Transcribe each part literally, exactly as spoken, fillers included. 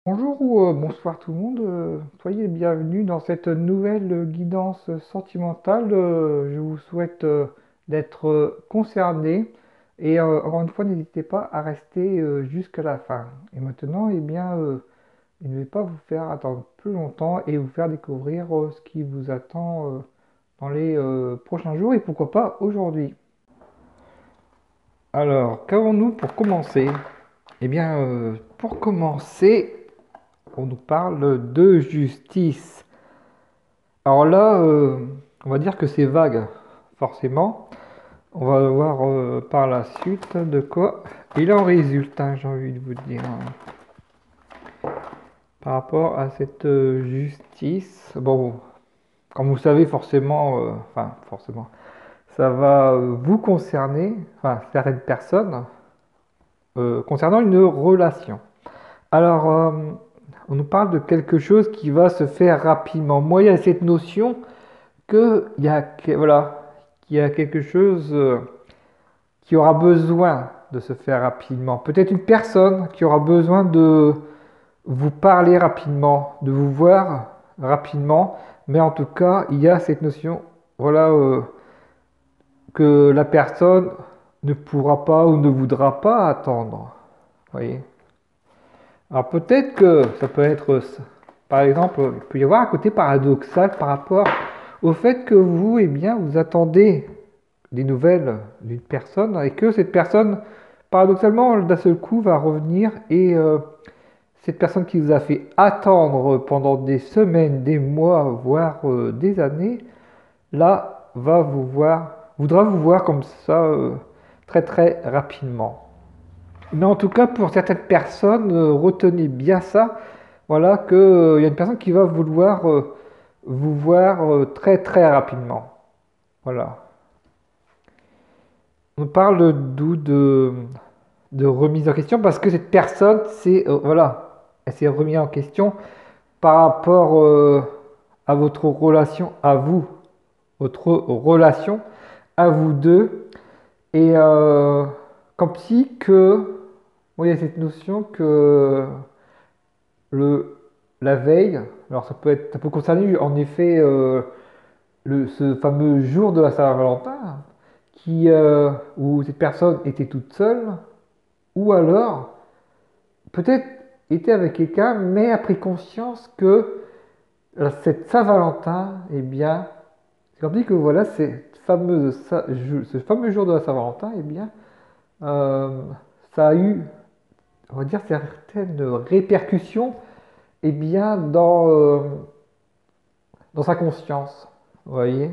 Bonjour ou euh, bonsoir tout le monde, euh, soyez les bienvenus dans cette nouvelle euh, guidance sentimentale. Euh, je vous souhaite euh, d'être euh, concerné et euh, encore une fois n'hésitez pas à rester euh, jusqu'à la fin. Et maintenant, eh bien, euh, je ne vais pas vous faire attendre plus longtemps et vous faire découvrir euh, ce qui vous attend euh, dans les euh, prochains jours et pourquoi pas aujourd'hui. Alors, qu'avons-nous pour commencer? Eh bien, euh, pour commencer, on nous parle de justice. Alors là, euh, on va dire que c'est vague, forcément. On va voir euh, par la suite de quoi il en résulte, hein, j'ai envie de vous dire. Par rapport à cette euh, justice, bon, comme vous savez, forcément, euh, enfin, forcément, ça va euh, vous concerner, enfin, certaines personnes, euh, concernant une relation. Alors, euh, on nous parle de quelque chose qui va se faire rapidement. Moi, il y a cette notion que il y a que- voilà, qu'il y a quelque chose euh, qui aura besoin de se faire rapidement. Peut-être une personne qui aura besoin de vous parler rapidement, de vous voir rapidement, mais en tout cas, il y a cette notion, voilà, euh, que la personne ne pourra pas ou ne voudra pas attendre. Vous voyez. Alors peut-être que ça peut être, par exemple, il peut y avoir un côté paradoxal par rapport au fait que vous, eh bien, vous attendez des nouvelles d'une personne et que cette personne, paradoxalement, d'un seul coup, va revenir et euh, cette personne qui vous a fait attendre pendant des semaines, des mois, voire euh, des années, là, va vous voir, voudra vous voir comme ça euh, très très rapidement. Mais en tout cas, pour certaines personnes, euh, retenez bien ça, voilà, qu'il euh, y a une personne qui va vouloir euh, vous voir euh, très très rapidement. Voilà. On parle d'où de, de remise en question parce que cette personne, c'est euh, voilà, elle s'est remise en question par rapport euh, à votre relation à vous, votre relation à vous deux, et euh, comme si que, oui, il y a cette notion que le la veille, alors ça peut être, ça peut concerner en effet euh, le, ce fameux jour de la Saint-Valentin, qui euh, où cette personne était toute seule, ou alors peut-être était avec quelqu'un, mais a pris conscience que euh, cette Saint-Valentin, eh bien, c'est comme dit que voilà, cette fameuse, ce fameux jour de la Saint-Valentin, eh bien, euh, ça a eu, on va dire, certaines répercussions, eh bien, dans, euh, dans sa conscience. Vous voyez?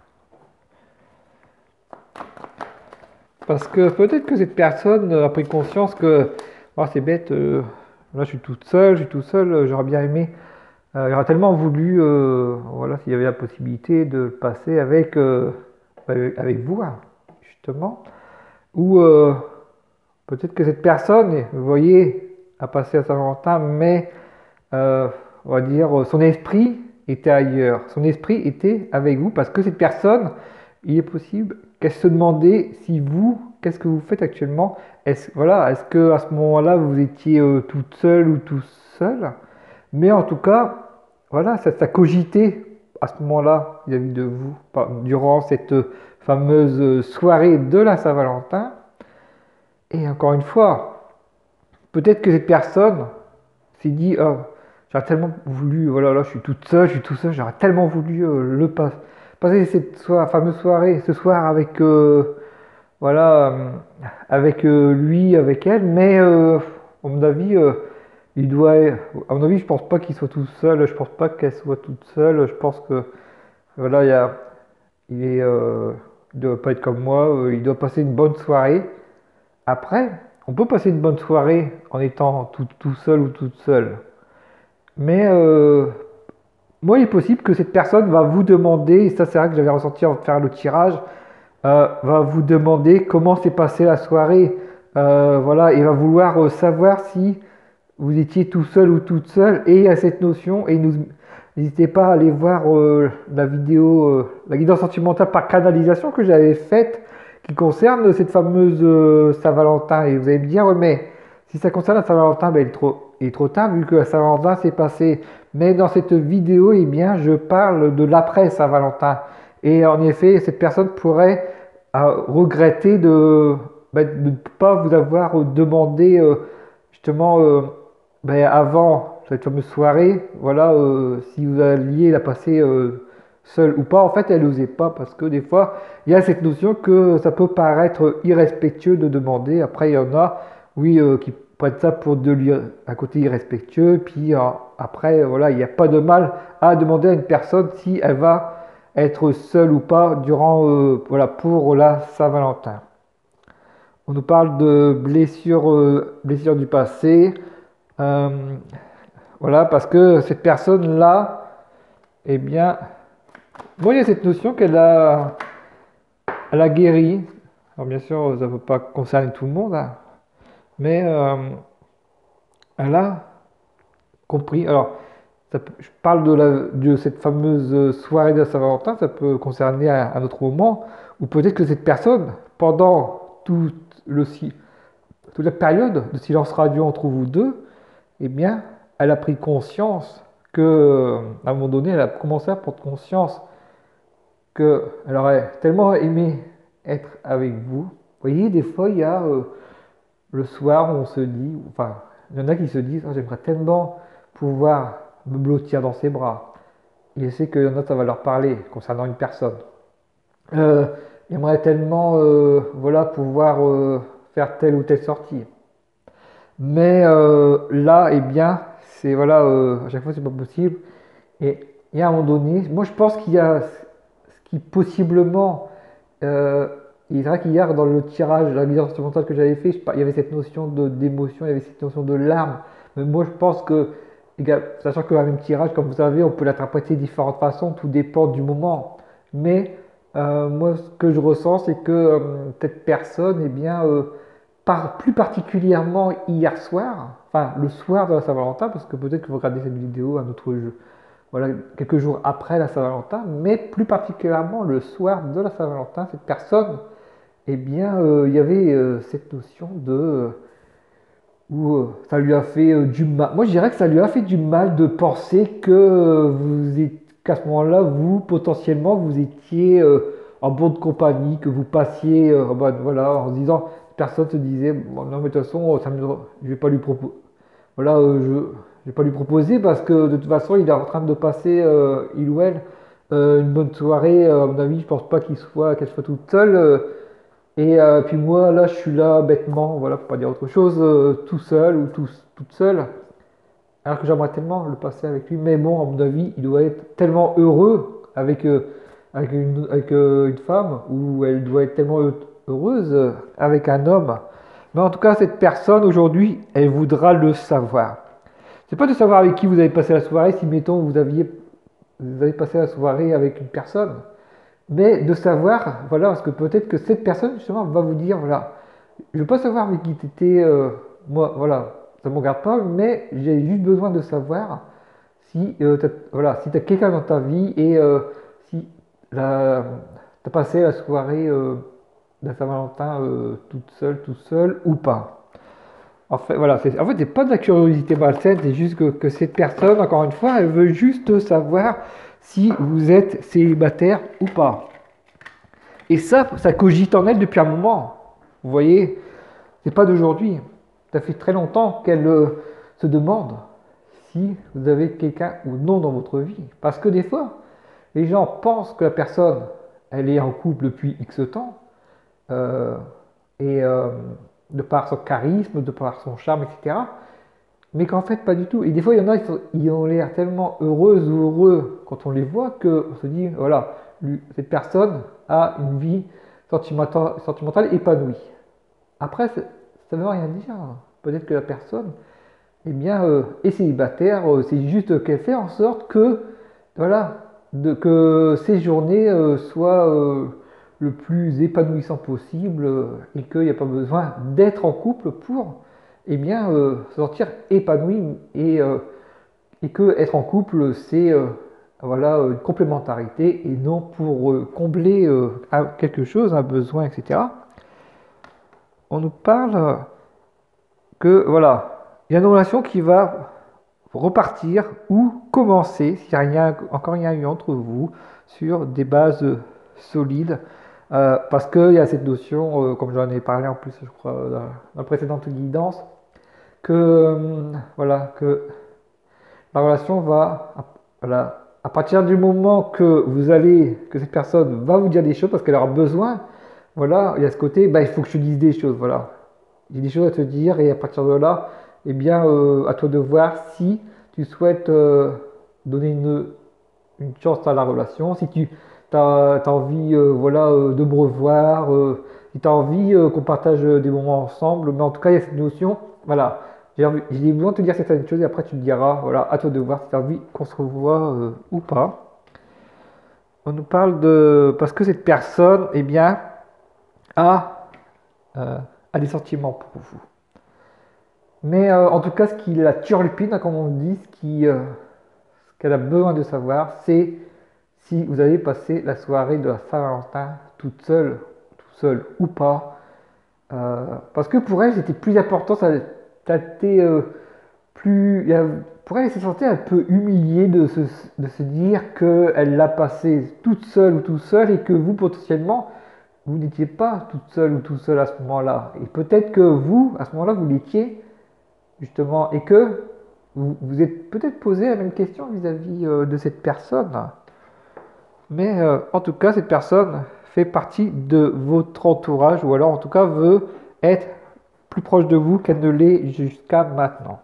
Parce que peut-être que cette personne a pris conscience que oh, c'est bête, euh, là je suis toute seule, je suis tout seul, euh, j'aurais bien aimé, euh, j'aurais tellement voulu, euh, voilà, s'il y avait la possibilité de le passer avec, euh, avec, avec vous, hein, justement. Ou euh, peut-être que cette personne, vous voyez, a passé à Saint-Valentin, mais euh, on va dire son esprit était ailleurs. Son esprit était avec vous parce que cette personne, il est possible qu'elle se demandait si vous, qu'est-ce que vous faites actuellement. Est-ce voilà, est-ce que à ce moment-là vous étiez euh, toute seule ou tout seul. Mais en tout cas, voilà, ça, ça cogitait à ce moment-là vis-à-vis de vous durant cette fameuse soirée de la Saint-Valentin. Et encore une fois, peut-être que cette personne s'est dit, oh, j'aurais tellement voulu, voilà, là je suis toute seule, je suis tout seul, j'aurais tellement voulu euh, le pas, passer cette soir, fameuse soirée ce soir avec, euh, voilà, euh, avec euh, lui, avec elle, mais euh, à mon avis, euh, il doit, à mon avis, je pense pas qu'il soit tout seul, je pense pas qu'elle soit toute seule, je pense que, voilà, il y a, il est, euh, il doit pas être comme moi, euh, il doit passer une bonne soirée. Après, on peut passer une bonne soirée en étant tout, tout seul ou toute seule. Mais euh, moi, il est possible que cette personne va vous demander, et ça c'est vrai que j'avais ressenti en faire le tirage, euh, va vous demander comment s'est passée la soirée. Euh, voilà, et va vouloir euh, savoir si vous étiez tout seul ou toute seule. Et il y a cette notion, et nous, n'hésitez pas à aller voir euh, la vidéo, euh, la guidance sentimentale par canalisation que j'avais faite, qui concerne cette fameuse euh, Saint-Valentin. Et vous allez me dire, ouais, mais si ça concerne la Saint-Valentin, ben, elle est trop, il est trop tard vu que la Saint-Valentin s'est passé. Mais dans cette vidéo, eh bien, je parle de l'après Saint-Valentin. Et en effet, cette personne pourrait euh, regretter de ben, de ne pas vous avoir demandé euh, justement euh, ben, avant cette fameuse soirée, voilà, euh, si vous alliez la passer euh, seul ou pas. En fait, elle n'osait pas parce que des fois, il y a cette notion que ça peut paraître irrespectueux de demander. Après, il y en a, oui, euh, qui prennent ça pour de lui un côté irrespectueux. Puis euh, après, voilà, il n'y a pas de mal à demander à une personne si elle va être seule ou pas durant, euh, voilà, pour la Saint-Valentin. On nous parle de blessures, euh, blessures du passé. Euh, voilà, parce que cette personne-là, eh bien, bon, il y a cette notion qu'elle a, elle a guéri. Alors bien sûr, ça ne peut pas concerner tout le monde, hein, mais euh, elle a compris. Alors, ça peut- je parle de, la, de cette fameuse soirée de la Saint-Valentin, ça peut concerner un, un autre moment, ou peut-être que cette personne, pendant tout le, si- toute la période de silence radio entre vous deux, eh bien, elle a pris conscience que, à un moment donné, elle a commencé à prendre conscience qu'elle aurait tellement aimé être avec vous. Vous voyez, des fois, il y a euh, le soir où on se dit, enfin, il y en a qui se disent, oh, j'aimerais tellement pouvoir me blottir dans ses bras. Et je sais qu'il y en a, ça va leur parler concernant une personne. Euh, J'aimerais tellement, euh, voilà, pouvoir euh, faire telle ou telle sortie. Mais euh, là, eh bien, c'est voilà, euh, à chaque fois, c'est pas possible. Et, et à un moment donné, moi, je pense qu'il y a ce qui possiblement, euh, il est vrai qu'hier, dans le tirage, la guitare instrumentale que j'avais fait, je par- il y avait cette notion de d'émotion, il y avait cette notion de larme. Mais moi, je pense que, égal- sachant que le même tirage, comme vous savez, on peut l'interpréter de différentes façons, tout dépend du moment. Mais euh, moi, ce que je ressens, c'est que euh, cette personne, eh bien, euh, par, plus particulièrement hier soir, enfin le soir de la Saint-Valentin, parce que peut-être que vous regardez cette vidéo un autre jeu, voilà, quelques jours après la Saint-Valentin, mais plus particulièrement le soir de la Saint-Valentin, cette personne, eh bien, euh, il y avait euh, cette notion de euh, où euh, ça lui a fait euh, du mal. Moi, je dirais que ça lui a fait du mal de penser que euh, vous êtes, qu'à ce moment-là, vous potentiellement, vous étiez euh, en bonne compagnie, que vous passiez, euh, en mode, voilà, en se disant, personne se disait, bon, non, mais de toute façon, ça me, je vais pas lui proposer. Voilà, euh, je, je vais pas lui proposer parce que de toute façon, il est en train de passer, euh, il ou elle, euh, une bonne soirée. Euh, à mon avis, je pense pas qu'il soit, qu'elle soit toute seule. euh, et euh, puis moi, là, je suis là bêtement, voilà, pour pas dire autre chose, euh, tout seul ou tout- toute seule. Alors que j'aimerais tellement le passer avec lui. Mais bon, à mon avis, il doit être tellement heureux avec, euh, avec, une, avec euh, une femme, ou elle doit être tellement heu- heureuse euh, avec un homme. Mais en tout cas, cette personne, aujourd'hui, elle voudra le savoir. C'est pas de savoir avec qui vous avez passé la soirée, si mettons vous aviez vous avez passé la soirée avec une personne, mais de savoir, voilà, parce que peut-être que cette personne justement va vous dire, voilà, je veux pas savoir avec qui tu étais, euh, moi, voilà, ça ne me regarde pas, mais j'ai juste besoin de savoir si, euh, t'as, voilà, si tu as quelqu'un dans ta vie et euh, si tu as passé la soirée euh, de Saint-Valentin euh, toute seule, tout seul ou pas. En fait, voilà, c'est, en fait, c'est pas de la curiosité malsaine, c'est juste que, que cette personne, encore une fois, elle veut juste savoir si vous êtes célibataire ou pas. Et ça, ça cogite en elle depuis un moment. Vous voyez, c'est pas d'aujourd'hui. Ça fait très longtemps qu'elle euh, se demande si vous avez quelqu'un ou non dans votre vie. Parce que des fois, les gens pensent que la personne, elle est en couple depuis X temps, euh, et euh, de par son charisme, de par son charme, et cetera. Mais qu'en fait, pas du tout. Et des fois, il y en a, ils, sont- ils ont l'air tellement heureuses ou heureux quand on les voit qu'on se dit, voilà, lui- cette personne a une vie sentimentale, sentimentale épanouie. Après, ça ne veut rien dire. Peut-être que la personne, eh bien, euh, est célibataire. euh, c'est juste qu'elle fait en sorte que, voilà, de, que ses journées euh, soient euh, le plus épanouissant possible euh, et qu'il n'y a pas besoin d'être en couple pour, eh bien, euh, se sentir épanoui et, euh, et que être en couple, c'est euh, voilà, une complémentarité et non pour euh, combler euh, quelque chose, un besoin, et cetera. On nous parle que, voilà, il y a une relation qui va repartir ou commencer, s'il n'y a rien, encore rien eu entre vous, sur des bases solides. Euh, parce qu'il y a cette notion, euh, comme j'en ai parlé en plus, je crois, dans, dans la précédente guidance, que, euh, voilà, que la relation va, voilà, à partir du moment que vous allez, que cette personne va vous dire des choses parce qu'elle aura besoin, voilà, il y a ce côté, bah, il faut que je te dise des choses, voilà. J'ai des choses à te dire et à partir de là, eh bien, euh, à toi de voir si tu souhaites euh, donner une, une chance à la relation, si tu as, envie euh, voilà, euh, de me revoir, euh, si tu as envie euh, qu'on partage des moments ensemble, mais en tout cas, il y a cette notion, voilà, j'ai envie- j'ai besoin de te dire certaines choses et après tu me diras, voilà, à toi de voir si tu as envie qu'on se revoie euh, ou pas. On nous parle de... Parce que cette personne, eh bien, a, euh, a des sentiments pour vous. Mais euh, en tout cas, ce qui la turlupine, hein, comme on dit, ce qui, euh, ce qu'elle a besoin de savoir, c'est si vous avez passé la soirée de la Saint-Valentin toute seule, tout seul ou pas. Euh, parce que pour elle, c'était plus important, ça, ça a été euh, plus. Il y a- pour elle, elle s'est sentie un peu humiliée de se, de se dire qu'elle l'a passé toute seule ou tout seul et que vous, potentiellement, vous n'étiez pas toute seule ou tout seul à ce moment-là. Et peut-être que vous, à ce moment-là, vous l'étiez justement, et que vous vous êtes peut-être posé la même question vis-à-vis euh, de cette personne. Mais euh, en tout cas, cette personne fait partie de votre entourage, ou alors en tout cas veut être plus proche de vous qu'elle ne l'est jusqu'à maintenant.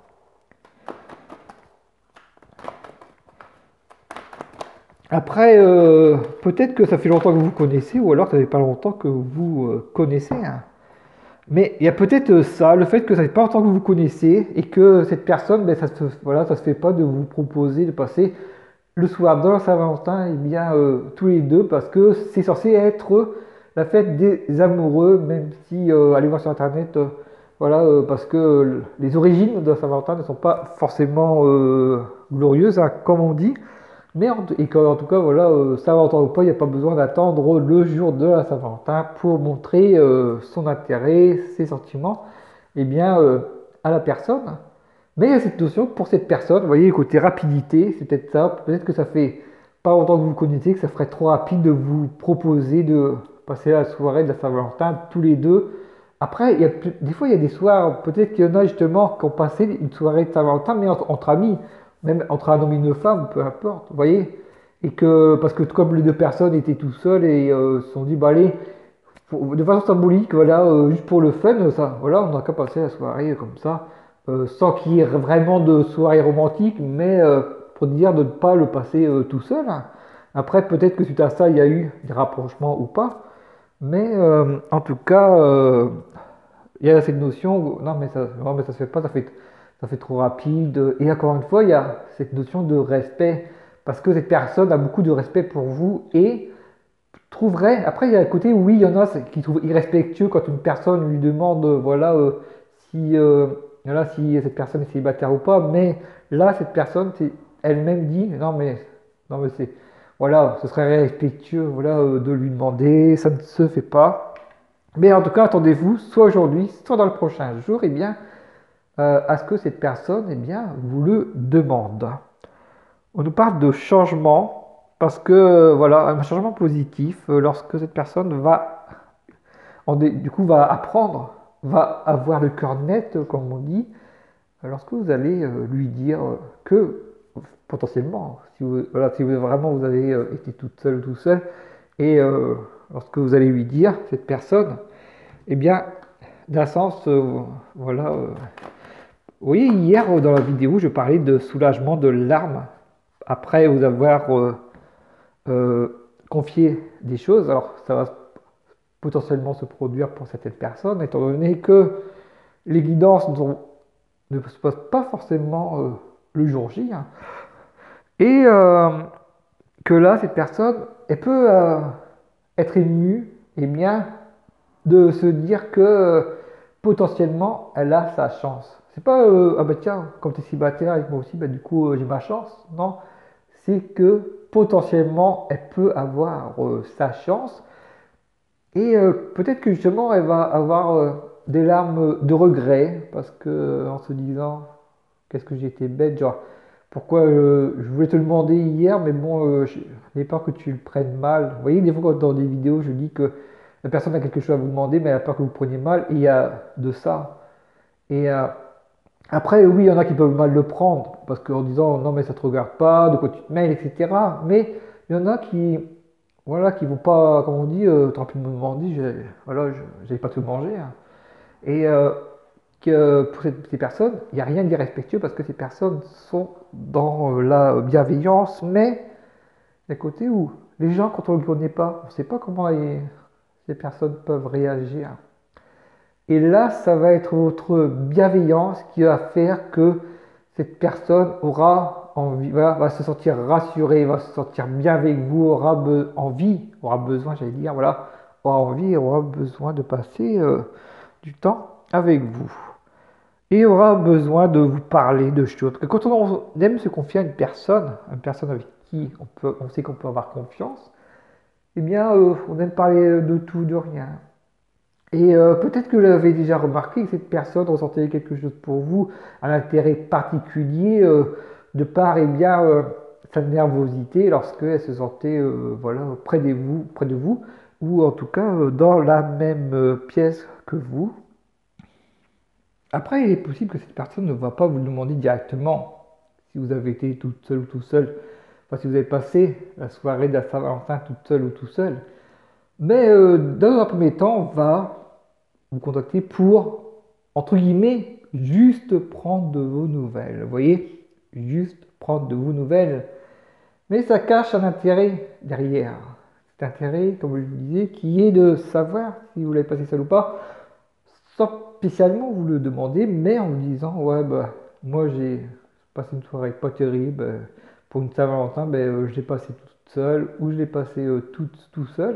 Après, euh, peut-être que ça fait longtemps que vous vous connaissez, ou alors ça fait pas longtemps que vous euh, connaissez, hein. Mais il y a peut-être euh, ça, le fait que ça fait pas longtemps que vous vous connaissez, et que cette personne, ben, ça se, voilà, ça se fait pas de vous proposer de passer le soir de la Saint-Valentin, eh bien, euh, tous les deux, parce que c'est censé être la fête des amoureux, même si, euh, allez voir sur Internet, euh, voilà, euh, parce que euh, les origines de la Saint-Valentin ne sont pas forcément euh, glorieuses, hein, comme on dit, mais en, et qu'en tout cas, voilà, euh, Saint-Valentin ou pas, il n'y a pas besoin d'attendre le jour de la Saint-Valentin pour montrer euh, son intérêt, ses sentiments, eh bien, euh, à la personne. Mais il y a cette notion que pour cette personne, vous voyez, le côté rapidité, c'est peut-être ça. Peut-être que ça fait pas longtemps que vous vous connaissez, que ça ferait trop rapide de vous proposer de passer la soirée de la Saint-Valentin tous les deux. Après, il y a, des fois, il y a des soirs, peut-être qu'il y en a justement qui ont passé une soirée de Saint-Valentin, mais entre, entre amis, même entre un homme et une femme, peu importe, vous voyez. Et que, parce que comme les deux personnes étaient tout seuls et euh, se sont dit, bah allez, pour- de façon symbolique, voilà, euh, juste pour le fun, ça, voilà, on n'a qu'à passer la soirée comme ça, euh, sans qu'il y ait vraiment de soirée romantique, mais euh, pour dire de ne pas le passer euh, tout seul, hein. Après, peut-être que suite à ça, il y a eu des rapprochements ou pas, mais euh, en tout cas, euh, il y a cette notion, où- non mais ça, non, mais ça se fait pas, ça fait, ça fait trop rapide. Et encore une fois, il y a cette notion de respect, parce que cette personne a beaucoup de respect pour vous et trouverait. Après, il y a le côté, oui, il y en a qui trouvent irrespectueux quand une personne lui demande, euh, voilà, euh, si, euh, voilà, si cette personne est célibataire ou pas. Mais là, cette personne, c'est elle-même dit, non, mais, non, mais c'est, voilà, ce serait irrespectueux, voilà, euh, de lui demander, ça ne se fait pas. Mais en tout cas, attendez-vous, soit aujourd'hui, soit dans le prochain jour, eh bien, euh, à ce que cette personne, eh bien, vous le demande. On nous parle de changement parce que euh, voilà un changement positif euh, lorsque cette personne va en dé- du coup va apprendre, va avoir le cœur net euh, comme on dit, euh, lorsque vous allez euh, lui dire euh, que potentiellement si vous voilà si vous vraiment vous avez euh, été toute seule ou tout seul et euh, lorsque vous allez lui dire cette personne eh bien d'un sens euh, voilà euh, vous voyez hier euh, dans la vidéo je parlais de soulagement de larmes après vous avoir euh, euh, confier des choses. Alors, ça va potentiellement se produire pour certaines personnes, étant donné que les guidances ne se passent pas forcément euh, le jour J, hein. Et euh, que là, cette personne, elle peut euh, être émue, et bien, de se dire que euh, potentiellement, elle a sa chance. C'est pas, euh, ah bah tiens, comme tu es célibataire avec moi aussi, bah du coup, euh, j'ai ma chance. Non, c'est que potentiellement, elle peut avoir euh, sa chance. Et euh, peut-être que justement, elle va avoir euh, des larmes de regret, parce que en se disant, qu'est-ce que j'ai été bête, genre, pourquoi euh, je voulais te le demander hier, mais bon, euh, j'ai peur que tu le prennes mal. Vous voyez, des fois, quand dans des vidéos, je dis que la personne a quelque chose à vous demander, mais elle a peur que vous preniez mal, et il y a de ça. Et euh, après, oui, il y en a qui peuvent mal le prendre, parce qu'en disant, non, mais ça te regarde pas, de quoi tu te mêles, et cetera. Mais il y en a qui, voilà, qui vont pas, comme on dit, euh, tant pis me demander, je, voilà, je n'allais pas tout manger, hein. Et euh, que pour ces, ces personnes, il n'y a rien d'irrespectueux parce que ces personnes sont dans euh, la bienveillance, mais il y a un côté où les gens, quand on ne le connaît pas, on ne sait pas comment les- ces personnes peuvent réagir. Et là, ça va être votre bienveillance qui va faire que cette personne aura envie, voilà, va se sentir rassurée, va se sentir bien avec vous, aura be- envie, aura besoin, j'allais dire, voilà, aura envie, aura besoin de passer euh, du temps avec vous. Et aura besoin de vous parler de choses. Parce que quand on aime se confier à une personne, une personne avec qui on, peut, on sait qu'on peut avoir confiance, eh bien, euh, on aime parler de tout, de rien. Et euh, peut-être que vous l'avez déjà remarqué, que cette personne ressentait quelque chose pour vous, un intérêt particulier, euh, de par eh bien, euh, sa nervosité lorsqu'elle se sentait euh, voilà, près de vous, près de vous, ou en tout cas euh, dans la même euh, pièce que vous. Après, il est possible que cette personne ne va pas vous le demander directement si vous avez été toute seule ou tout seul. Enfin, si vous avez passé la soirée de la Saint-Valentin toute seule ou tout seul. Mais euh, dans un premier temps, on va vous contacter pour, entre guillemets, juste prendre de vos nouvelles. Vous voyez, juste prendre de vos nouvelles. Mais ça cache un intérêt derrière. Cet intérêt, comme je vous le disais, qui est de savoir si vous l'avez passé seul ou pas, sans spécialement vous le demander, mais en vous disant, ouais, bah, moi j'ai passé une soirée pas terrible, euh, pour une Saint-Valentin, ben, euh, je l'ai passé toute seule, ou je l'ai passé euh, toute, tout seul.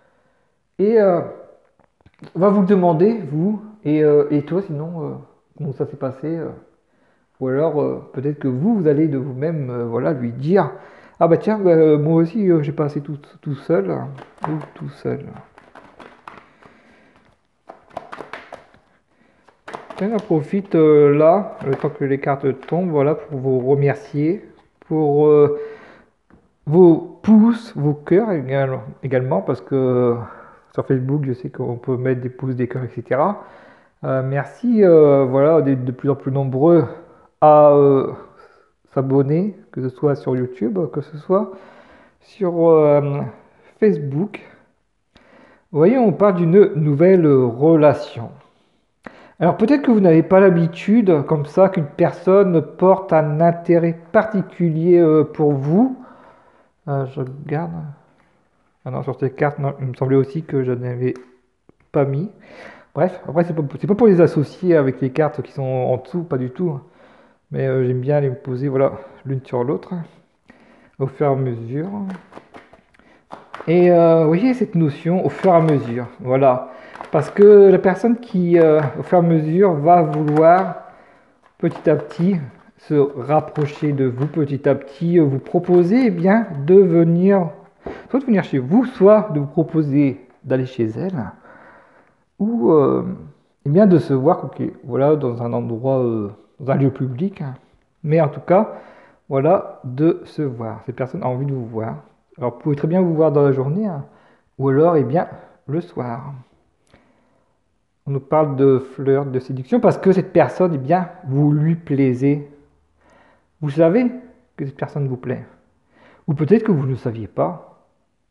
Et euh, on va vous le demander, vous, et, euh, et toi, sinon, euh, comment ça s'est passé, euh, ou alors euh, peut-être que vous, vous allez de vous-même, euh, voilà, lui dire, ah bah tiens, bah, euh, moi aussi, euh, j'ai passé tout, tout seul, ou tout seul. J'en profite euh, là, le temps que les cartes tombent, voilà, pour vous remercier pour euh, vos pouces, vos cœurs également, également, parce que euh, sur Facebook, je sais qu'on peut mettre des pouces, des cœurs, et cetera. Euh, merci, euh, voilà, d'être de plus en plus nombreux à euh, s'abonner, que ce soit sur YouTube, que ce soit sur euh, Facebook. Vous voyez, on parle d'une nouvelle relation. Alors peut-être que vous n'avez pas l'habitude, comme ça, qu'une personne porte un intérêt particulier euh, pour vous. Euh, je regarde. Ah non, sur ces cartes, non, il me semblait aussi que je n'avais pas mis. Bref, après, c'est pas, c'est pas pour les associer avec les cartes qui sont en dessous, pas du tout. Mais euh, j'aime bien les poser, voilà, l'une sur l'autre, au fur et à mesure. Et euh, vous voyez cette notion au fur et à mesure, voilà. Parce que la personne qui, euh, au fur et à mesure, va vouloir petit à petit se rapprocher de vous, petit à petit vous proposer eh bien, de venir, soit de venir chez vous, soit de vous proposer d'aller chez elle, ou euh, eh bien, de se voir okay, voilà, dans un endroit, euh, dans un lieu public, hein. Mais en tout cas, voilà, de se voir. Cette personne a envie de vous voir. Alors, vous pouvez très bien vous voir dans la journée, hein, ou alors, eh bien, le soir. On nous parle de flirt, de séduction, parce que cette personne, eh bien, vous lui plaisez. Vous savez que cette personne vous plaît. Ou peut-être que vous ne le saviez pas.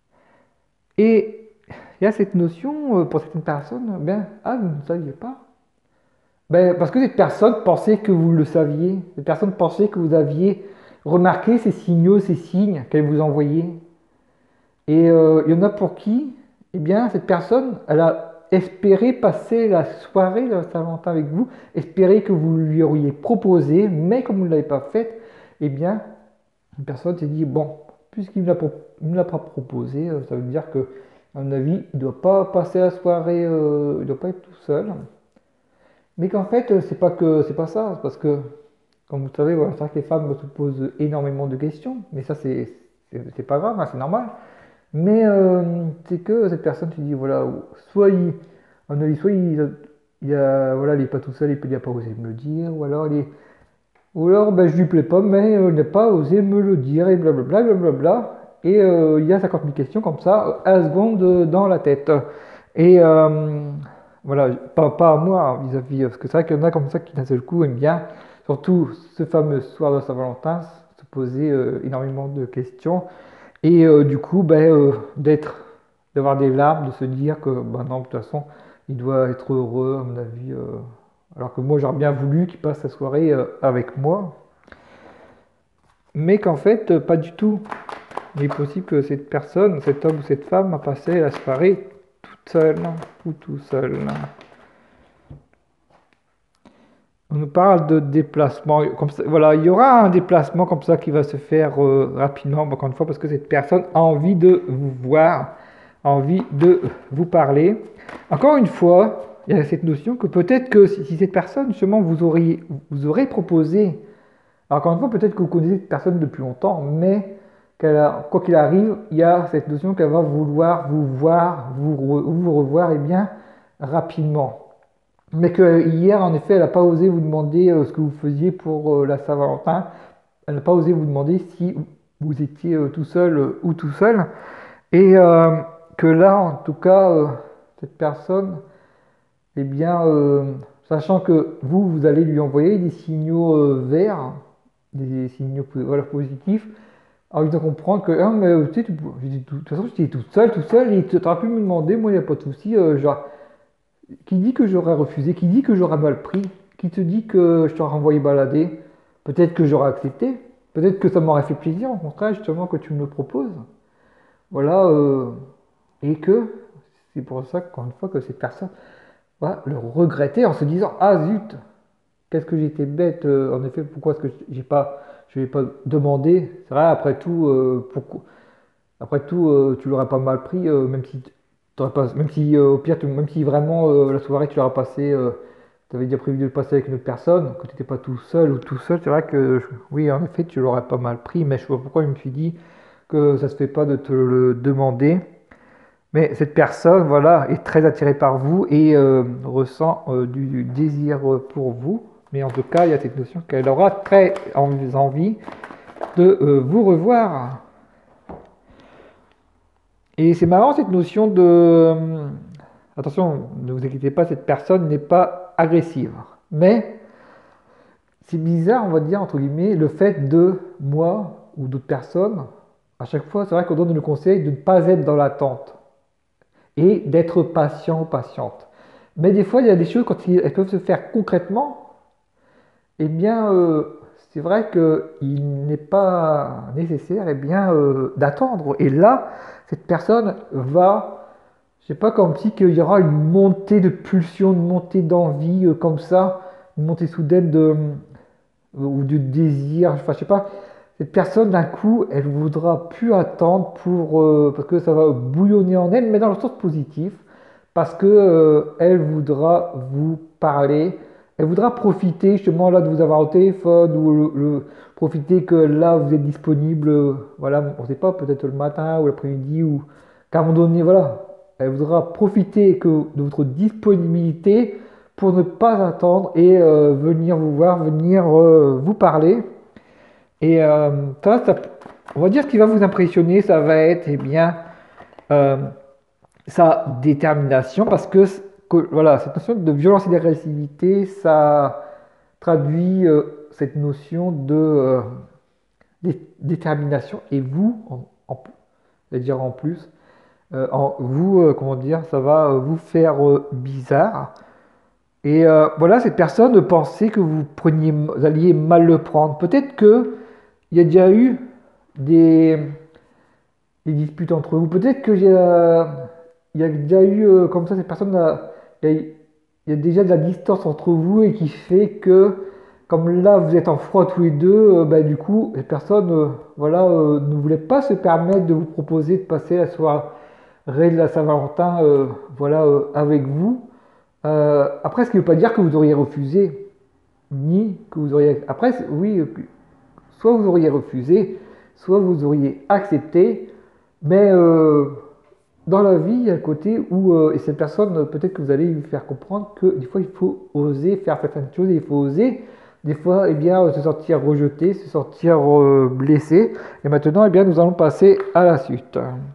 Et il y a cette notion, euh, pour certaines personnes, ben, ah, vous ne saviez pas. Ben, parce que cette personne pensait que vous le saviez. Cette personne pensait que vous aviez remarqué ces signaux, ces signes qu'elle vous envoyait. Et euh, il y en a pour qui, eh bien, cette personne, elle a espéré passer la soirée de Saint-Valentin avec vous, espéré que vous lui auriez proposé, mais comme vous ne l'avez pas fait, eh bien, une personne s'est dit, bon, puisqu'il ne me l'a pas proposé, euh, ça veut dire que, à mon avis, il ne doit pas passer la soirée, euh, il ne doit pas être tout seul. Mais qu'en fait, euh, c'est pas que c'est pas ça, c'est parce que, comme vous savez, voilà, c'est vrai que les femmes se posent énormément de questions, mais ça, c'est c'est pas grave, hein, c'est normal. Mais euh, c'est que cette personne se dit, voilà, soit il, à mon avis, soit il, il y a, voilà, il n'est pas tout seul, il peut n'a pas osé me le dire, ou alors il est, ou alors ben, je lui plais pas, mais euh, il n'a pas osé me le dire, et blablabla, blablabla. Et euh, il y a cinquante mille questions comme ça, à la seconde euh, dans la tête. Et euh, voilà, pas, pas à moi hein, vis-à-vis, parce que c'est vrai qu'il y en a comme ça qui d'un seul coup aiment bien, surtout ce fameux soir de Saint-Valentin, se poser euh, énormément de questions. Et euh, du coup, ben, euh, d'être, d'avoir des larmes, de se dire que ben non, de toute façon, il doit être heureux, à mon avis. euh, alors que moi, j'aurais bien voulu qu'il passe sa soirée euh, avec moi, mais qu'en fait, euh, pas du tout. Il est possible que cette personne, cet homme ou cette femme a passé la soirée toute seule ou tout seul. On nous parle de déplacement. Comme ça, voilà, il y aura un déplacement comme ça qui va se faire euh, rapidement, encore une fois, parce que cette personne a envie de vous voir, a envie de vous parler. Encore une fois, il y a cette notion que peut-être que si, si cette personne, justement, vous auriez, vous aurez proposé, alors encore une fois, peut-être que vous connaissez cette personne depuis longtemps, mais qu'elle a, quoi qu'il arrive, il y a cette notion qu'elle va vouloir vous voir, vous, re- vous revoir, et bien rapidement. Mais que hier, en effet, elle n'a pas osé vous demander euh, ce que vous faisiez pour euh, la Saint-Valentin. Elle n'a pas osé vous demander si vous étiez euh, tout seul euh, ou tout seul. Et euh, que là, en tout cas, euh, cette personne, eh bien, euh, sachant que vous, vous allez lui envoyer des signaux euh, verts, des signaux po- voilà, positifs, en lui faisant comprendre que, ah, mais, euh, tu sais, tu- j'ai dit, de toute façon, j'étais toute seule, tout seul, et tu aurais pu me demander, moi, il n'y a pas de souci, euh, genre, qui dit que j'aurais refusé? Qui dit que j'aurais mal pris? Qui te dit que je t'aurais renvoyé balader? Peut-être que j'aurais accepté. Peut-être que ça m'aurait fait plaisir, au contraire, justement, que tu me le proposes. Voilà. euh, et que c'est pour ça, encore une fois, que cette personne va le regretter en se disant, ah zut, qu'est-ce que j'étais bête. euh, en effet, pourquoi est-ce que j'ai pas, je n'ai pas demandé? C'est vrai, après tout, euh, pourquoi, après tout, euh, tu l'aurais pas mal pris, euh, même si t'aurais pas, même si euh, au pire, tu- même si vraiment euh, la soirée tu l'aurais passé, tu avais déjà prévu de le passer avec une autre personne, que tu n'étais pas tout seul ou tout seul, c'est vrai que je- oui, en effet, tu l'aurais pas mal pris, mais je sais pas pourquoi je me suis dit que ça se fait pas de te le demander. Mais cette personne, voilà, est très attirée par vous et euh, ressent euh, du, du désir pour vous. Mais en tout cas, il y a cette notion qu'elle aura très envie de euh, vous revoir. Et c'est marrant cette notion de... euh, Attention, ne vous inquiétez pas, cette personne n'est pas agressive. Mais c'est bizarre, on va dire, entre guillemets, le fait de moi ou d'autres personnes, à chaque fois, c'est vrai qu'on donne le conseil de ne pas être dans l'attente et d'être patient ou patiente. Mais des fois, il y a des choses, quand elles peuvent se faire concrètement, eh bien, euh, c'est vrai qu'il n'est pas nécessaire eh bien, euh, d'attendre. Et là, cette personne va, je sais pas, comme si qu'il y aura une montée de pulsion, une montée d'envie euh, comme ça, une montée soudaine de, ou de désir, enfin, je sais pas. Cette personne, d'un coup, elle voudra plus attendre pour, euh, parce que ça va bouillonner en elle, mais dans le sens positif, parce que euh, elle voudra vous parler, elle voudra profiter justement là de vous avoir au téléphone ou le, le- profiter que là vous êtes disponible, euh, voilà, on ne sait pas, peut-être le matin ou l'après-midi ou qu'à un moment donné, voilà, elle voudra profiter que de votre disponibilité pour ne pas attendre et euh, venir vous voir, venir euh, vous parler. Et euh, ça, ça- on va dire ce qui va vous impressionner, ça va être eh bien euh, sa détermination, parce que, que, voilà, cette notion de violence et d'agressivité, ça traduit euh, cette notion de euh, dé- détermination. Et vous, en, en, dire en plus, euh, en, vous, euh, comment dire, ça va euh, vous faire euh, bizarre. Et euh, voilà, cette personne pensait que vous preniez, vous alliez mal le prendre. Peut-être que il y a déjà eu des, des disputes entre vous. Peut-être que j'ai, euh, il y a déjà eu euh, comme ça, cette personne a- il y a, il y a déjà de la distance entre vous et qui fait que, comme là vous êtes en froid tous les deux, euh, bah, du coup, cette personne, euh, voilà, euh, ne voulait pas se permettre de vous proposer de passer la soirée de la Saint-Valentin, euh, voilà, euh, avec vous. Euh, après, ce qui ne veut pas dire que vous auriez refusé, ni que vous auriez. Après, oui, soit vous auriez refusé, soit vous auriez accepté, mais euh, dans la vie, il y a le côté où, euh, et cette personne, euh, peut-être que vous allez lui faire comprendre que des fois, il faut oser faire certaines choses, il faut oser, des fois, eh bien, euh, se sentir rejeté, se sentir euh, blessé. Et maintenant, eh bien, nous allons passer à la suite.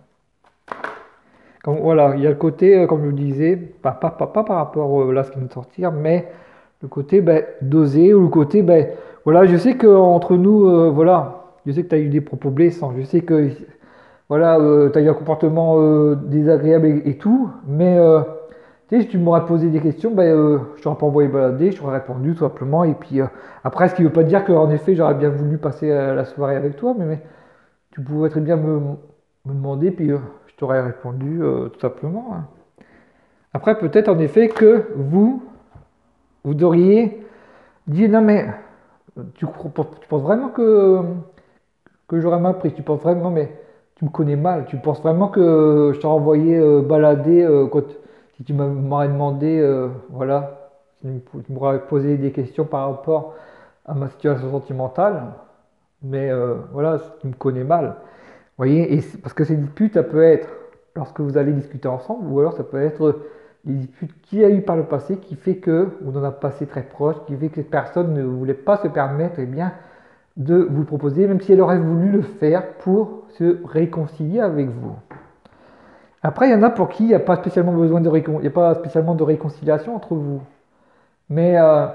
Comme, voilà, il y a le côté, euh, comme je vous disais, pas, pas, pas, pas par rapport euh, là, à ce qui vient de sortir, mais le côté ben, d'oser, ou le côté, ben, voilà, je sais qu'entre nous, euh, voilà, je sais que tu as eu des propos blessants, je sais que voilà, euh, tu as eu un comportement euh, désagréable et, et tout, mais euh, tu sais, si tu m'aurais posé des questions, ben, euh, je t'aurais pas envoyé balader, je t'aurais répondu tout simplement, et puis euh, après, ce qui veut pas dire qu'en effet, j'aurais bien voulu passer euh, la soirée avec toi, mais, mais tu pouvais très bien me, me demander, puis euh, je t'aurais répondu euh, tout simplement, hein. Après, peut-être en effet que vous, vous devriez dire, non mais, tu, tu penses vraiment que que j'aurais mal pris. Tu penses vraiment, mais tu me connais mal. Tu penses vraiment que je t'aurais envoyé euh, balader euh, quand, si tu m'aurais demandé, euh, voilà, si tu m'aurais posé des questions par rapport à ma situation sentimentale. Mais euh, voilà, tu me connais mal. Vous voyez, et parce que ces disputes, ça peut être lorsque vous allez discuter ensemble, ou alors ça peut être des disputes qu'il y a eu par le passé qui fait que on en a passé très proche, qui fait que cette personne ne voulait pas se permettre, eh bien, de vous proposer, même si elle aurait voulu le faire pour se réconcilier avec vous. Après, il y en a pour qui il n'y a pas spécialement besoin de récon... il n'y a pas spécialement de réconciliation entre vous. Mais euh,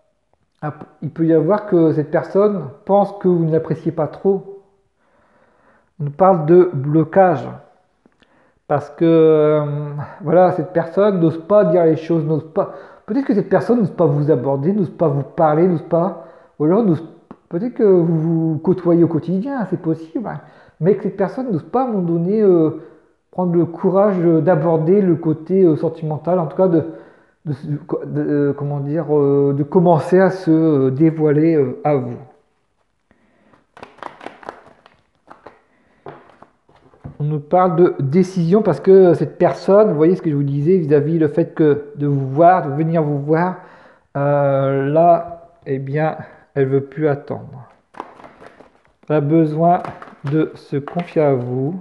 il peut y avoir que cette personne pense que vous ne l'appréciez pas trop. On nous parle de blocage. Parce que euh, voilà, cette personne n'ose pas dire les choses, n'ose pas. Peut-être que cette personne n'ose pas vous aborder, n'ose pas vous parler, n'ose pas. Ou alors n'ose peut-être que vous vous côtoyez au quotidien, c'est possible, hein, mais que cette personne n'ose pas à un moment donné euh, prendre le courage d'aborder le côté euh, sentimental, en tout cas de, de, de euh, comment dire, euh, de commencer à se euh, dévoiler euh, à vous. On nous parle de décision parce que cette personne, vous voyez ce que je vous disais vis-à-vis le fait que de vous voir, de venir vous voir, euh, là, eh bien, elle veut plus attendre. Elle a besoin de se confier à vous.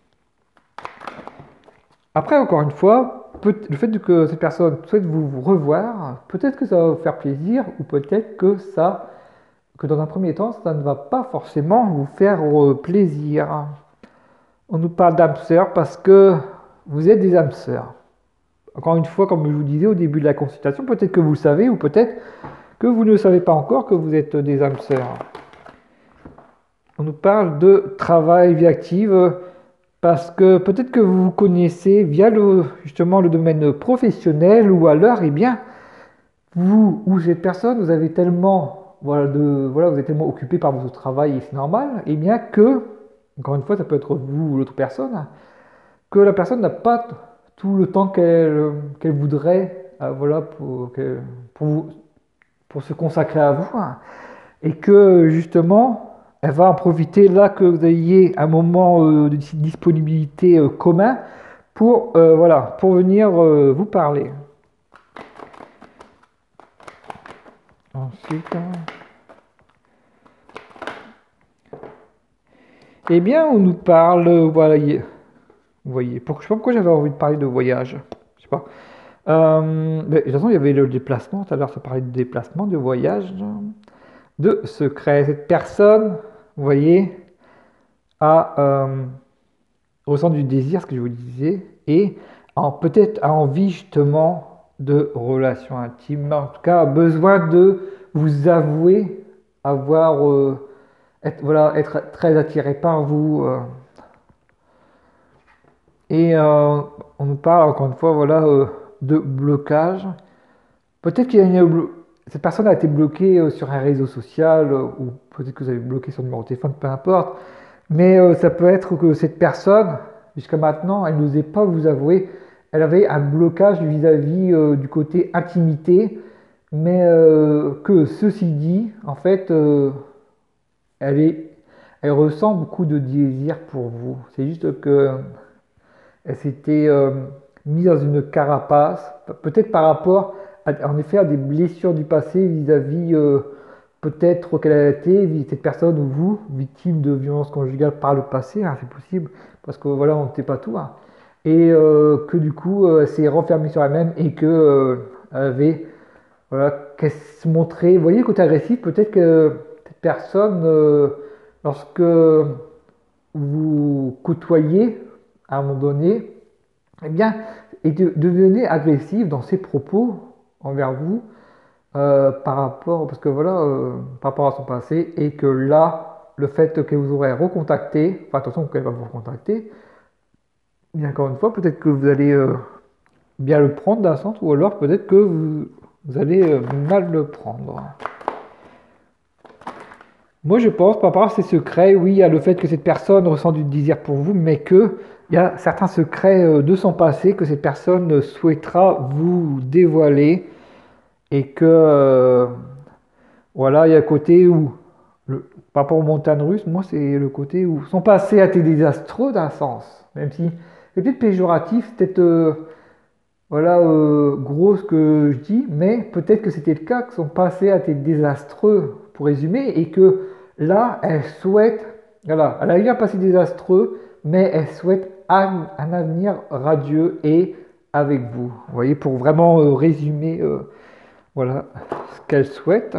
Après, encore une fois, peut, le fait que cette personne souhaite vous revoir, peut-être que ça va vous faire plaisir, ou peut-être que ça, que dans un premier temps, ça ne va pas forcément vous faire plaisir. On nous parle d'âme sœur parce que vous êtes des âmes sœurs. Encore une fois, comme je vous disais au début de la consultation, peut-être que vous le savez, ou peut-être que vous ne savez pas encore que vous êtes des âmes sœurs. On nous parle de travail, vie active, parce que peut-être que vous vous connaissez via le, justement le domaine professionnel, ou alors, eh bien, vous ou cette personne, vous avez tellement, voilà, de, voilà, vous êtes tellement occupé par votre travail, et c'est normal, eh bien que, encore une fois, ça peut être vous ou l'autre personne, que la personne n'a pas tout le temps qu'elle qu'elle voudrait, euh, voilà, pour, que, pour, vous, pour se consacrer à vous, hein, et que justement, elle va en profiter là que vous ayez un moment euh, de disponibilité euh, commun pour, euh, voilà, pour venir euh, vous parler. Ensuite, eh bien, on nous parle, voilà, vous voyez, pour, je sais pas pourquoi j'avais envie de parler de voyage, je sais pas. Euh, mais, de toute façon, il y avait le déplacement, tout à l'heure, ça parlait de déplacement, de voyage, de secret. Cette personne, vous voyez, a euh, ressent du désir, ce que je vous disais, et peut-être a envie justement de relations intimes, en tout cas a besoin de vous avouer avoir, euh, être, voilà, être très attiré par vous. Euh, et euh, on nous parle encore une fois, voilà, euh, de blocage. Peut-être qu'il y a une, cette personne a été bloquée euh, sur un réseau social, euh, ou peut-être que vous avez bloqué son numéro de téléphone, peu importe. Mais euh, ça peut être que cette personne, jusqu'à maintenant, elle n'osait pas vous avouer, elle avait un blocage vis-à-vis euh, du côté intimité, mais euh, que ceci dit, en fait, euh, elle, est, elle ressent beaucoup de désir pour vous. C'est juste que elle s'était euh, mise dans une carapace, peut-être par rapport, à, en effet, à des blessures du passé vis-à-vis, euh, peut-être qu'elle a été, cette personne ou vous, victime de violences conjugales par le passé, hein, c'est possible, parce que voilà, on ne sait pas tout, hein. et euh, que du coup, euh, elle s'est renfermée sur elle-même et que euh, elle avait, voilà, qu'elle se montrait, vous voyez, le côté agressif, peut-être que cette personne, euh, lorsque vous côtoyez à un moment donné, eh bien, et de, devenez agressif dans ses propos envers vous euh, par rapport, parce que voilà, euh, par rapport à son passé, et que là, le fait que vous aurez recontacté, enfin attention qu'elle va vous recontacter, bien encore une fois, peut-être que vous allez euh, bien le prendre d'un sens, ou alors peut-être que vous, vous allez euh, mal le prendre. Moi, je pense, par rapport à ces secrets, oui, il y a le fait que cette personne ressent du désir pour vous, mais que il y a certains secrets euh, de son passé que cette personne souhaitera vous dévoiler et que euh, voilà, il y a le côté où, le, par rapport aux montagnes russes, moi, c'est le côté où son passé a été désastreux d'un sens, même si c'est peut-être péjoratif, c'est peut-être euh, voilà, euh, gros ce que je dis, mais peut-être que c'était le cas, que son passé a été désastreux, pour résumer, et que là, elle souhaite, voilà, elle a eu un passé désastreux, mais elle souhaite un, un avenir radieux et avec vous. Vous voyez, pour vraiment euh, résumer, euh, voilà, ce qu'elle souhaite.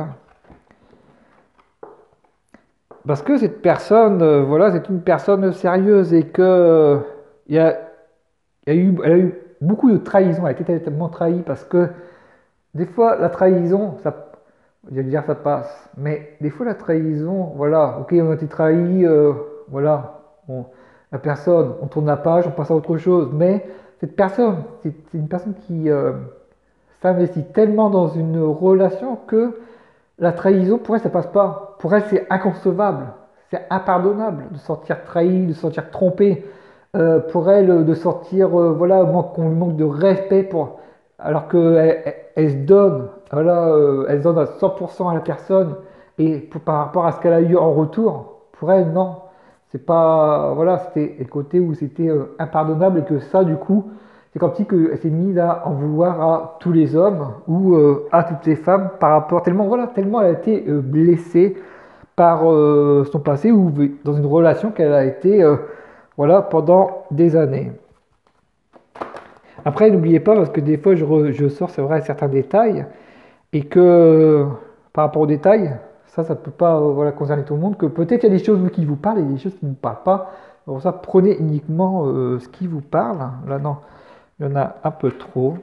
Parce que cette personne, euh, voilà, c'est une personne sérieuse et que euh, il y a, il y a eu, elle a eu beaucoup de trahison, elle a été tellement trahie parce que des fois, la trahison, ça, je vais dire ça passe, mais des fois, la trahison, voilà, ok, on a été trahi, euh, voilà, on- la personne, on tourne la page, on passe à autre chose, mais cette personne, c'est c'est une personne qui euh, s'investit tellement dans une relation que la trahison, pour elle, ça passe pas. Pour elle, c'est inconcevable, c'est impardonnable de se sentir trahi, de se sentir trompé. Euh, pour elle, de sortir, euh, voilà, manque- qu'on lui manque de respect pour, alors qu'elle elle, elle se donne, voilà, euh, elle se donne à cent pour cent à la personne et pour- par rapport à ce qu'elle a eu en retour, pour elle, non, c'est pas, voilà, c'était le côté où c'était euh, impardonnable et que ça, du coup, c'est comme si que elle s'est mise à en vouloir à tous les hommes ou euh, à toutes les femmes par rapport tellement, voilà, tellement elle a été euh, blessée par euh, son passé ou dans une relation qu'elle a été euh, voilà, pendant des années. Après, n'oubliez pas, parce que des fois, je, re- je sors, c'est vrai, certains détails, et que euh, par rapport aux détails, ça, ça ne peut pas euh, voilà, concerner tout le monde, que peut-être il y a des choses qui vous parlent et des choses qui ne vous parlent pas. Pour ça, prenez uniquement euh, ce qui vous parle. Là, non, il y en a un peu trop.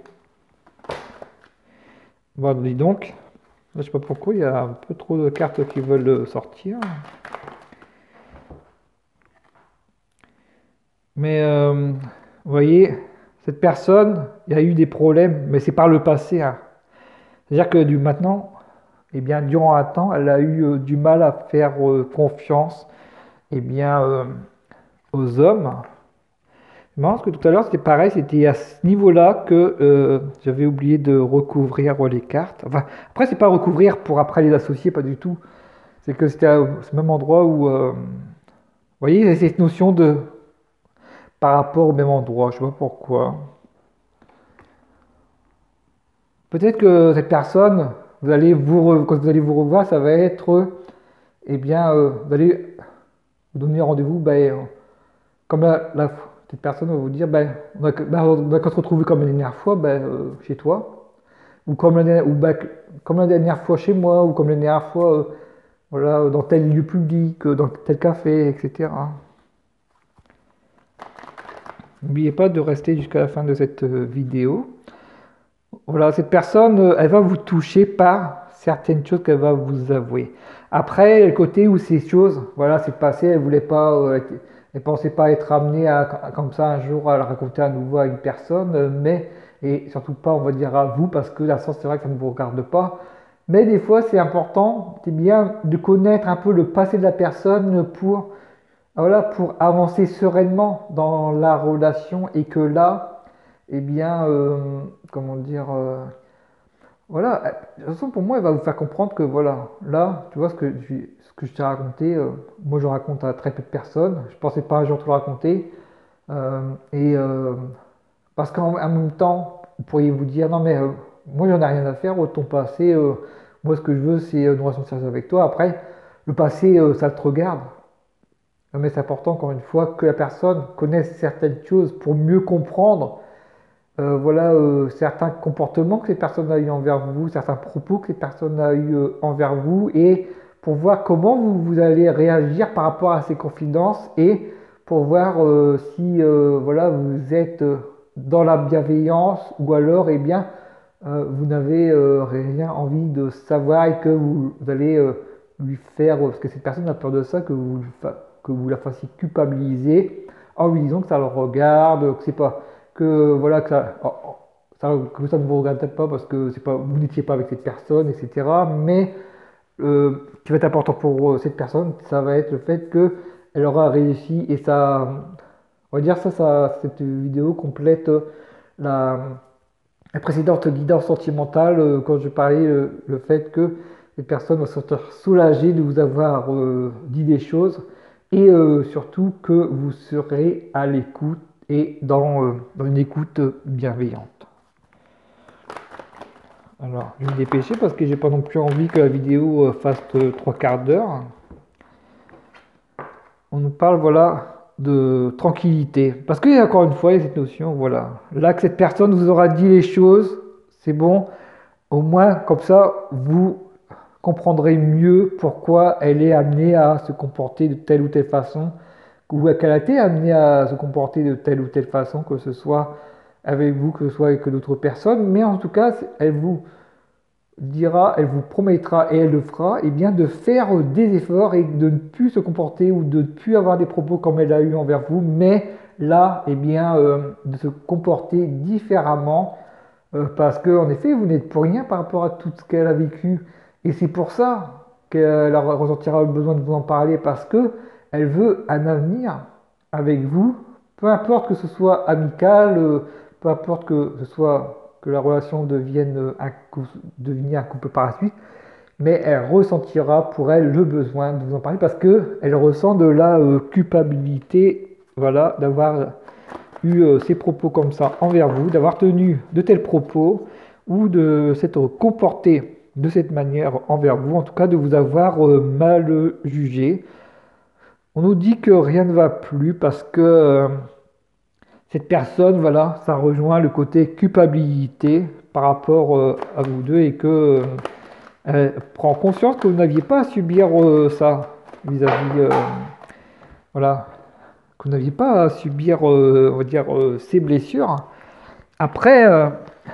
Bon, dis donc, je ne sais pas pourquoi, il y a un peu trop de cartes qui veulent sortir. Mais euh, vous voyez, cette personne, il y a eu des problèmes, mais c'est par le passé, hein. C'est-à-dire que du maintenant, eh bien, durant un temps, elle a eu euh, du mal à faire euh, confiance eh bien, euh, aux hommes. C'est marrant parce que tout à l'heure, c'était pareil, c'était à ce niveau-là que euh, j'avais oublié de recouvrir euh, les cartes. Enfin, après, c'est pas recouvrir pour après les associer, pas du tout. C'est que c'était à ce même endroit où, euh, vous voyez, il y a cette notion de par rapport au même endroit, je sais pas pourquoi. Peut-être que cette personne, vous allez vous re- quand vous allez vous revoir, ça va être, eh bien, euh, vous allez vous donner rendez-vous, ben, euh, comme la, la- cette personne va vous dire, ben, on va, ben, on va se retrouver comme la dernière fois, ben, euh, chez toi, ou comme la, dernière- ou, ben, comme la dernière fois chez moi, ou comme la dernière fois, euh, voilà, dans tel lieu public, euh, dans tel café, et cetera. N'oubliez pas de rester jusqu'à la fin de cette euh, vidéo. Voilà, cette personne, euh, elle va vous toucher par certaines choses qu'elle va vous avouer. Après, le côté où ces choses, voilà, c'est passé, elle voulait pas, euh, elle pensait pas être amenée à, à- comme ça un jour à le raconter à nouveau à une personne, euh, mais et surtout pas, on va dire à vous, parce que la sens c'est vrai que ça ne vous regarde pas. Mais des fois, c'est important, c'est bien de connaître un peu le passé de la personne pour, voilà, pour avancer sereinement dans la relation et que là, eh bien, euh, comment dire, euh, voilà, euh, de toute façon, pour moi, elle va vous faire comprendre que voilà, là, tu vois ce que je, ce que je t'ai raconté, euh, moi je raconte à très peu de personnes, je pensais pas un jour te le raconter, euh, et euh, parce qu'en en même temps, vous pourriez vous dire, non mais euh, moi j'en ai rien à faire de ton passé, euh, moi ce que je veux c'est euh, une relation sérieuse avec toi, après, le passé, euh, ça te regarde, mais c'est important, encore une fois, que la personne connaisse certaines choses pour mieux comprendre euh, voilà, euh, certains comportements que cette personne a eu envers vous, certains propos que cette personne a eu euh, envers vous, et pour voir comment vous, vous allez réagir par rapport à ces confidences, et pour voir euh, si euh, voilà, vous êtes euh, dans la bienveillance, ou alors eh bien, euh, vous n'avez euh, rien envie de savoir et que vous, vous allez euh, lui faire, parce que cette personne a peur de ça, que vous, que vous la fassiez culpabiliser en lui disant que ça le regarde, que c'est pas que voilà que ça, ça, que ça ne vous regarde pas parce que c'est pas, vous n'étiez pas avec cette personne, et cetera. Mais euh, ce qui va être important pour cette personne, ça va être le fait que elle aura réussi, et ça, on va dire ça, ça cette vidéo complète la, la précédente guidance sentimentale euh, quand je parlais euh, le fait que cette personne va se sentir soulagée de vous avoir euh, dit des choses, et euh, surtout que vous serez à l'écoute et dans, euh, dans une écoute bienveillante. Alors, je vais me dépêcher parce que j'ai pas non plus envie que la vidéo euh, fasse euh, trois quarts d'heure. On nous parle, voilà, de tranquillité. Parce qu'il y a encore une fois, il y a cette notion, voilà. Là que cette personne vous aura dit les choses, c'est bon. Au moins, comme ça, vous comprendrez mieux pourquoi elle est amenée à se comporter de telle ou telle façon, ou qu'elle a été amenée à se comporter de telle ou telle façon, que ce soit avec vous, que ce soit avec d'autres personnes. Mais en tout cas, elle vous dira, elle vous promettra, et elle le fera, et bien de faire des efforts et de ne plus se comporter ou de ne plus avoir des propos comme elle a eu envers vous, mais là, et bien euh, de se comporter différemment, euh, parce que en effet, vous n'êtes pour rien par rapport à tout ce qu'elle a vécu, et c'est pour ça qu'elle ressentira le besoin de vous en parler, parce que elle veut un avenir avec vous, peu importe que ce soit amical, euh, peu importe que ce soit que la relation devienne un, devenir un couple par la suite, mais elle ressentira pour elle le besoin de vous en parler parce qu'elle ressent de la euh, culpabilité, voilà, d'avoir eu euh, ces propos comme ça envers vous, d'avoir tenu de tels propos ou de s'être comporté de cette manière envers vous, en tout cas de vous avoir euh, mal jugé. On nous dit que rien ne va plus parce que euh, cette personne, voilà, ça rejoint le côté culpabilité par rapport euh, à vous deux, et que euh, elle prend conscience que vous n'aviez pas à subir euh, ça vis-à-vis, euh, voilà, que vous n'aviez pas à subir, euh, on va dire, euh, ces blessures. Après, euh,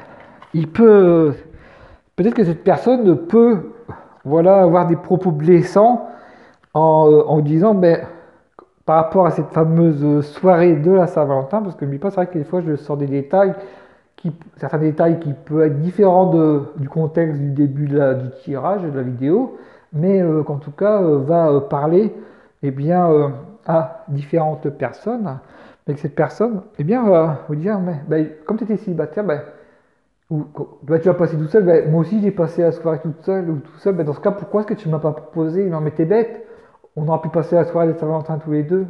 il peut, peut-être que cette personne peut, voilà, avoir des propos blessants en, euh, en disant, ben, par rapport à cette fameuse soirée de la Saint-Valentin, parce que n'oublie pas, c'est vrai que des fois je sors des détails, qui, certains détails qui peuvent être différents de, du contexte du début de la, du tirage de la vidéo, mais euh, qu'en tout cas euh, va euh, parler eh bien, euh, à différentes personnes, et que cette personne eh bien, va vous dire, mais ben, comme tu étais célibataire, ben, ou ben, tu vas passer tout seul, ben, moi aussi j'ai passé la soirée toute seule ou tout seul, ben, dans ce cas pourquoi est-ce que tu ne m'as pas proposé? Non mais t'es bête, on aurait pu passer la soirée de Saint-Valentin tous les deux.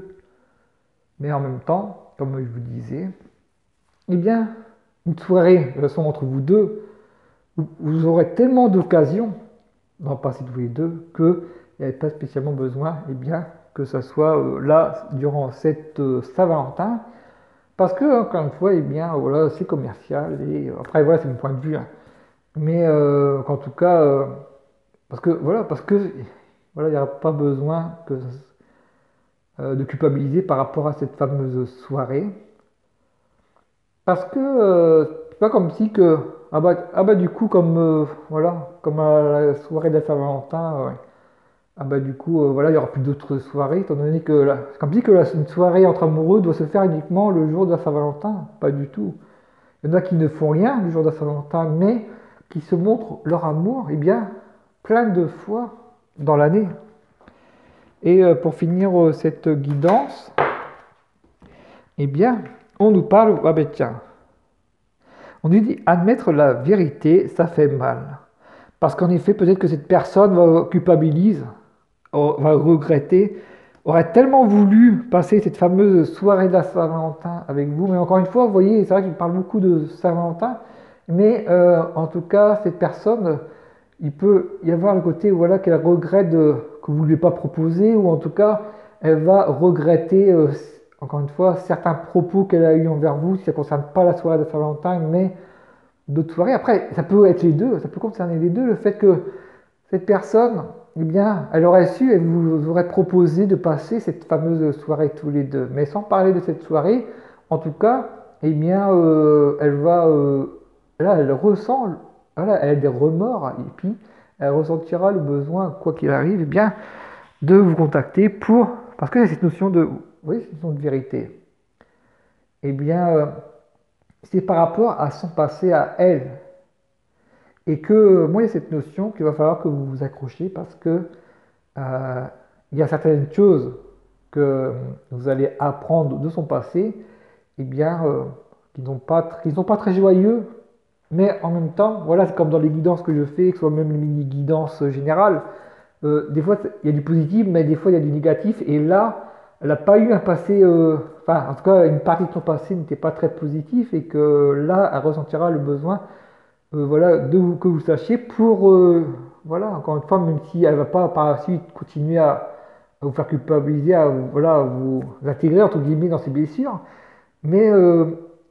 Mais en même temps, comme je vous disais, eh bien, une soirée, de toute façon, entre vous deux, vous aurez tellement d'occasions d'en passer tous les deux qu'il n'y avait pas spécialement besoin, eh bien, que ça soit euh, là, durant cette euh, Saint-Valentin, parce que, encore une fois, eh bien, voilà, c'est commercial, et euh, après, voilà, c'est mon point de vue, hein. Mais euh, qu'en tout cas, euh, parce que, voilà, parce que, voilà, il n'y a pas besoin que, euh, de culpabiliser par rapport à cette fameuse soirée. Parce que euh, c'est pas comme si que ah bah, ah bah du coup comme euh, voilà comme à la soirée de la Saint-Valentin, ouais. Ah bah du coup euh, voilà il y aura plus d'autres soirées étant donné que là c'est comme si que la, une soirée entre amoureux doit se faire uniquement le jour de la Saint-Valentin, pas du tout. Il y en a qui ne font rien le jour de la Saint-Valentin, mais qui se montrent leur amour eh bien plein de fois dans l'année. Et euh, pour finir euh, cette guidance, eh bien on nous parle ah ben tiens. On nous dit admettre la vérité, ça fait mal. Parce qu'en effet, peut-être que cette personne va culpabiliser, va regretter, aurait tellement voulu passer cette fameuse soirée de la Saint-Valentin avec vous. Mais encore une fois, vous voyez, c'est vrai que je parle beaucoup de Saint-Valentin, mais euh, en tout cas, cette personne, il peut y avoir le côté voilà, qu'elle regrette de, que vous ne lui ayez pas proposé, ou en tout cas, elle va regretter, euh, encore une fois, certains propos qu'elle a eu envers vous, si ça ne concerne pas la soirée de Saint-Valentin, mais d'autres soirées. Après, ça peut être les deux, ça peut concerner les deux, le fait que cette personne, eh bien, elle aurait su, elle vous aurait proposé de passer cette fameuse soirée tous les deux. Mais sans parler de cette soirée, en tout cas, eh bien, euh, elle va, euh, là, elle ressent, voilà, elle a des remords, et puis elle ressentira le besoin, quoi qu'il arrive, eh bien, de vous contacter pour, parce que cette notion de, oui, cette notion de vérité. Eh bien, euh, c'est par rapport à son passé à elle. Et que moi, il y a cette notion qu'il va falloir que vous vous accrochiez parce que euh, il y a certaines choses que vous allez apprendre de son passé, eh bien, euh, qui n'ont pas, qui sont pas très joyeux, mais en même temps, voilà, c'est comme dans les guidances que je fais, que ce soit même les mini-guidances générales, euh, des fois, il y a du positif, mais des fois, il y a du négatif, et là, elle n'a pas eu un passé, euh, enfin, en tout cas, une partie de son passé n'était pas très positif, et que là, elle ressentira le besoin euh, voilà, de vous, que vous sachiez pour, euh, voilà, encore une fois, même si elle ne va pas par la suite continuer à, à vous faire culpabiliser, à vous, voilà, à vous intégrer, entre guillemets, dans ses blessures, mais euh,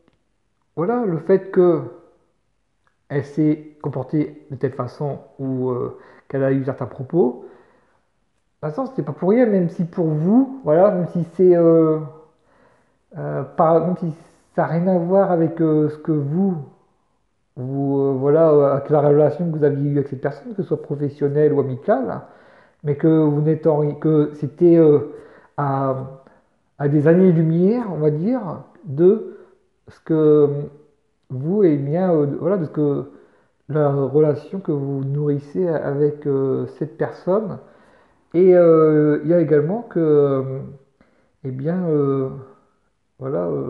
voilà, le fait que elle s'est comportée de telle façon ou euh, qu'elle a eu certains propos, de toute façon, c'était pas pour rien, même si pour vous, voilà, même si c'est euh, euh, par- même si ça n'a rien à voir avec euh, ce que vous vous, euh, voilà, euh, avec la relation que vous aviez eue avec cette personne, que ce soit professionnelle ou amicale, mais que vous n'êtes en- que c'était euh, à, à des années-lumière, on va dire, de ce que vous et bien, euh, de- voilà, de ce que la relation que vous nourrissez avec euh, cette personne. Et euh, il y a également que, euh, eh bien, euh, voilà, euh,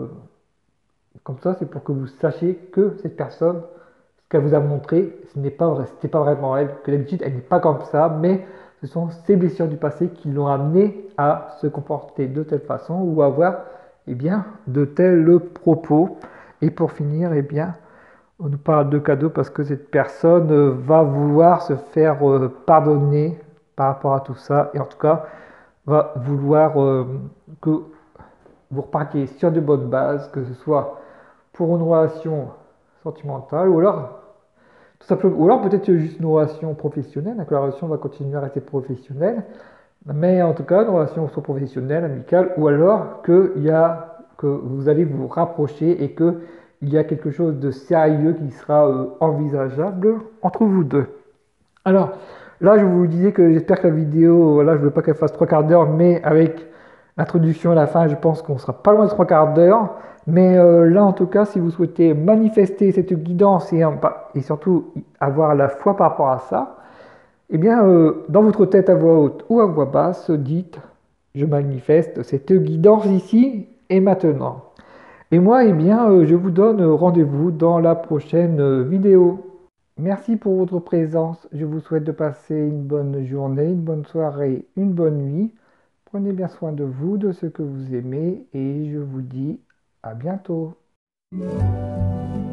comme ça, c'est pour que vous sachiez que cette personne, ce qu'elle vous a montré, ce n'est pas vrai, c'était pas vraiment elle, que d'habitude elle n'est pas comme ça, mais ce sont ses blessures du passé qui l'ont amené à se comporter de telle façon ou à avoir, eh bien, de tels propos. Et pour finir, eh bien, on nous parle de cadeaux parce que cette personne euh, va vouloir se faire euh, pardonner par rapport à tout ça, et en tout cas va vouloir euh, que vous repartiez sur de bonnes bases, que ce soit pour une relation sentimentale ou alors tout simplement, ou alors peut-être juste une relation professionnelle, hein, que la relation va continuer à rester professionnelle, mais en tout cas une relation soit professionnelle, amicale, ou alors que, il y a, que vous allez vous rapprocher et que il y a quelque chose de sérieux qui sera euh, envisageable entre vous deux. Alors, là, je vous disais que j'espère que la vidéo, voilà, je ne veux pas qu'elle fasse trois quarts d'heure, mais avec l'introduction et la fin, je pense qu'on sera pas loin de trois quarts d'heure. Mais euh, là, en tout cas, si vous souhaitez manifester cette guidance et, et surtout avoir la foi par rapport à ça, eh bien, euh, dans votre tête à voix haute ou à voix basse, dites, je manifeste cette guidance ici et maintenant. Et moi, eh bien, euh, je vous donne rendez-vous dans la prochaine euh, vidéo. Merci pour votre présence. Je vous souhaite de passer une bonne journée, une bonne soirée, une bonne nuit. Prenez bien soin de vous, de ce que vous aimez et je vous dis à bientôt.